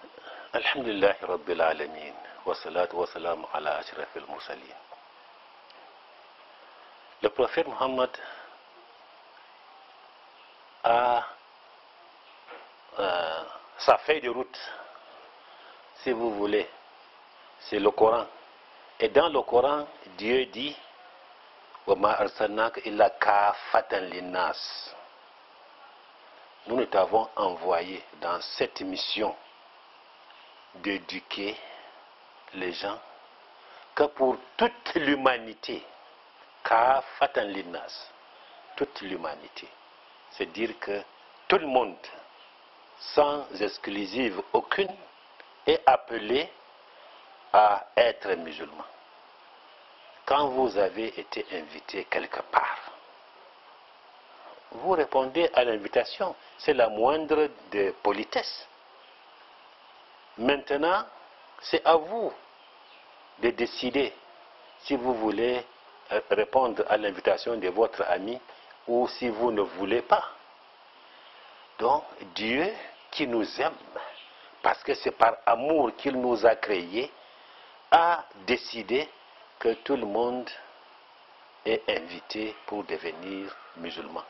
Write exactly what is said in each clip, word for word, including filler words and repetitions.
Alhamdulillah Rabbil Alamin, wa salatu wa salam ala ashrafil mursalin. Le prophète Mohammed a euh, sa feuille de route, si vous voulez, c'est le Coran. Et dans le Coran, Dieu dit wa ma arsalnaka illa kafatan linnas. Nous nous t'avons envoyé dans cette mission d'éduquer les gens que pour toute l'humanité, kafatan linnas, toute l'humanité. C'est dire que tout le monde, sans exclusive aucune, est appelé à être musulman. Quand vous avez été invité quelque part, vous répondez à l'invitation. C'est la moindre des politesses. Maintenant, c'est à vous de décider si vous voulez répondre à l'invitation de votre ami ou si vous ne voulez pas. Donc, Dieu qui nous aime, parce que c'est par amour qu'il nous a créés, a décidé que tout le monde est invité pour devenir musulman.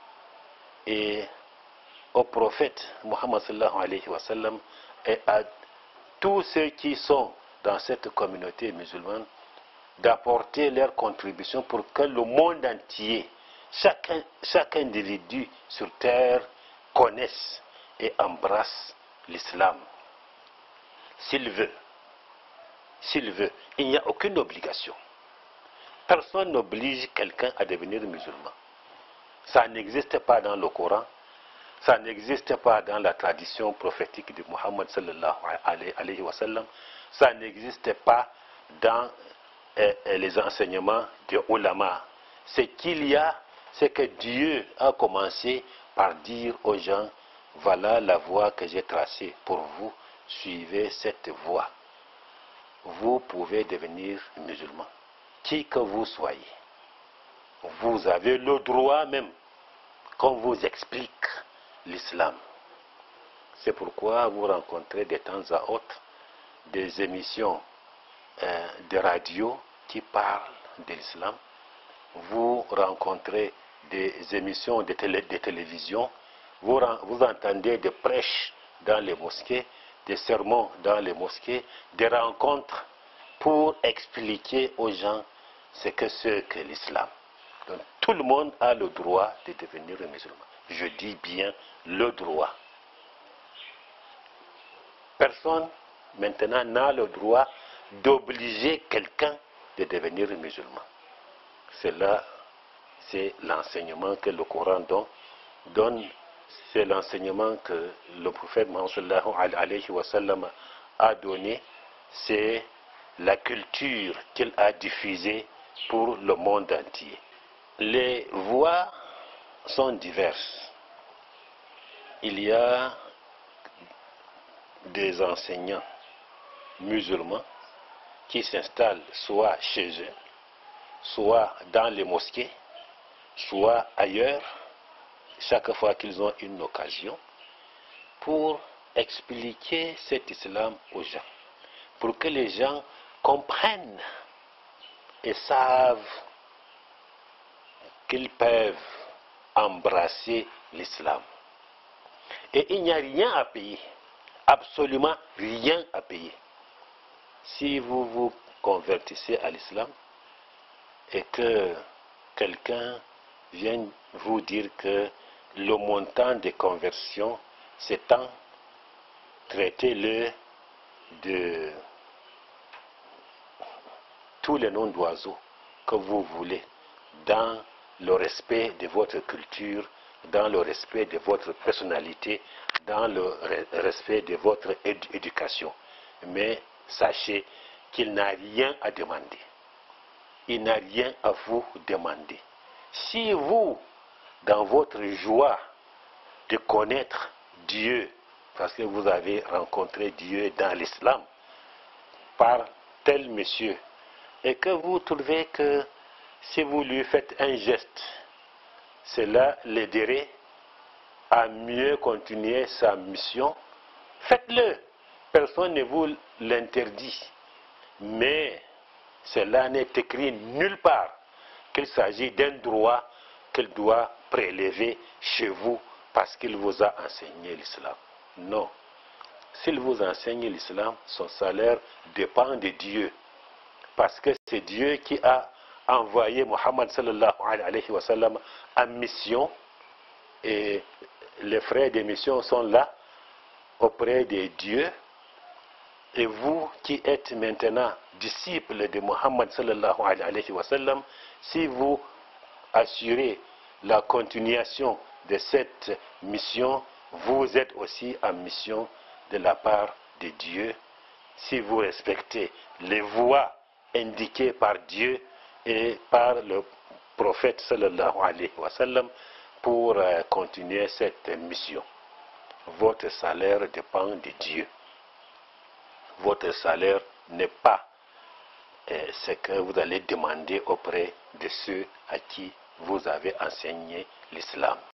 Et au prophète Muhammad sallallahu alayhi wa sallam et à tous ceux qui sont dans cette communauté musulmane d'apporter leur contribution pour que le monde entier, chaque, chaque individu sur terre connaisse et embrasse l'islam. S'il veut, s'il veut, il n'y a aucune obligation. Personne n'oblige quelqu'un à devenir musulman. Ça n'existe pas dans le Coran, ça n'existe pas dans la tradition prophétique de Muhammad sallallahu alayhi wa sallam, ça n'existe pas dans euh, les enseignements des ulama. Ce qu'il y a, c'est que Dieu a commencé par dire aux gens, voilà la voie que j'ai tracée pour vous, suivez cette voie. Vous pouvez devenir musulman, qui que vous soyez. Vous avez le droit même qu'on vous explique l'islam. C'est pourquoi vous rencontrez de temps à autre des émissions euh, de radio qui parlent de l'islam. Vous rencontrez des émissions de, télé, de télévision. Vous, vous entendez des prêches dans les mosquées, des sermons dans les mosquées, des rencontres pour expliquer aux gens ce que c'est que l'islam. Donc tout le monde a le droit de devenir musulman. Je dis bien le droit. Personne maintenant n'a le droit d'obliger quelqu'un de devenir musulman. C'est là, c'est l'enseignement que le Coran donne. donne c'est l'enseignement que le prophète Muhammad sallallahu alayhi wa sallam a donné. C'est la culture qu'il a diffusée pour le monde entier. Les voies sont diverses. Il y a des enseignants musulmans qui s'installent soit chez eux, soit dans les mosquées, soit ailleurs, chaque fois qu'ils ont une occasion, pour expliquer cet islam aux gens, pour que les gens comprennent et savent qu'ils peuvent embrasser l'islam. Et il n'y a rien à payer, absolument rien à payer. Si vous vous convertissez à l'islam et que quelqu'un vient vous dire que le montant de conversion c'est tant, traitez-le de tous les noms d'oiseaux que vous voulez, dans le respect de votre culture, dans le respect de votre personnalité, dans le respect de votre éducation. Mais sachez qu'il n'a rien à demander. Il n'a rien à vous demander. Si vous, dans votre joie de connaître Dieu, parce que vous avez rencontré Dieu dans l'islam, par tel monsieur, et que vous trouvez que si vous lui faites un geste, cela l'aiderait à mieux continuer sa mission, faites-le. personne ne vous l'interdit. Mais cela n'est écrit nulle part qu'il s'agit d'un droit qu'il doit prélever chez vous parce qu'il vous a enseigné l'islam. Non. S'il vous enseigne l'islam, son salaire dépend de Dieu. Parce que c'est Dieu qui a envoyé Muhammad sallallahu alayhi wa sallam en mission. Et les frais de mission sont là, auprès de Dieu. Et vous qui êtes maintenant disciples de Muhammad sallallahu alayhi wa sallam, si vous assurez la continuation de cette mission, vous êtes aussi en mission de la part de Dieu. Si vous respectez les voies indiquées par Dieu et par le prophète sallallahu alayhi wa sallam pour euh, continuer cette mission, votre salaire dépend de Dieu. Votre salaire n'est pas euh, ce que vous allez demander auprès de ceux à qui vous avez enseigné l'islam.